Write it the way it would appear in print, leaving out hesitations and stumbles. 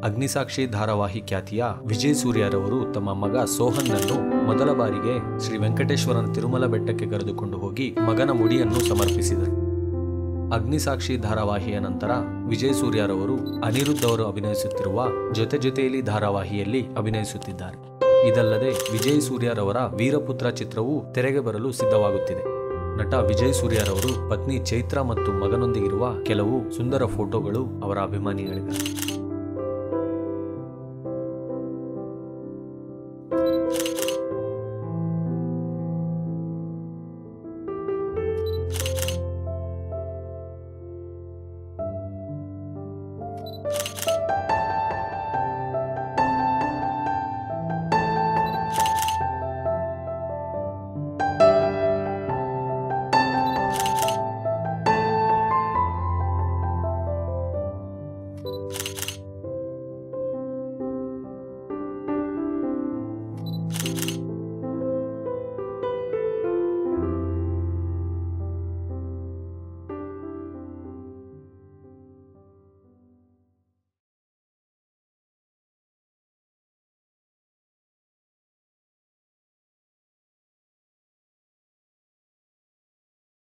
ಅಗ್ನಿಸಾಕ್ಷಿ ಧಾರಾವಾಹಿ ಖ್ಯಾತಿಯ ವಿಜಯ್ ಸೂರ್ಯರವರು ತಮ್ಮ ಮಗ ಸೋಹನ್ ನನ್ನು ಮೊದಲ ಬಾರಿಗೆ ಶ್ರೀ ವೆಂಕಟೇಶ್ವರನ ತಿರುಮಲ ಬೆಟ್ಟಕ್ಕೆ ಕರೆದುಕೊಂಡು ಹೋಗಿ ಮಗನ ಮುಡಿಯನ್ನು ಸಮರ್ಪಿಸಿದರು. ಅಗ್ನಿಸಾಕ್ಷಿ ಧಾರಾವಾಹಿಯ ನಂತರ ವಿಜಯ್ ಸೂರ್ಯರವರು ಅನಿರುದ್ಧ್ ಅವರು ಅಭಿನಯಿಸುತ್ತಿರುವ ಜೊತೆ ಜೊತೆಯಲ್ಲಿ ಧಾರಾವಾಹಿಯಲ್ಲಿ ಅಭಿನಯಿಸುತ್ತಿದ್ದಾರೆ. ಇದಲ್ಲದೆ ವಿಜಯ್ ಸೂರ್ಯರವರ ವೀರಪುತ್ರ ಚಿತ್ರವು ತೆರೆಗೆ ಬರಲು ಸಿದ್ಧವಾಗುತ್ತಿದೆ. ನಟ ವಿಜಯ್ ಸೂರ್ಯರವರು ಪತ್ನಿ ಚೈತ್ರಾ ಮತ್ತು ಮಗನೊಂದಿಗಿರುವ ಕೆಲವು ಸುಂದರ ಫೋಟೋಗಳು ಅವರ ಅಭಿಮಾನಿಗಳಿವೆ.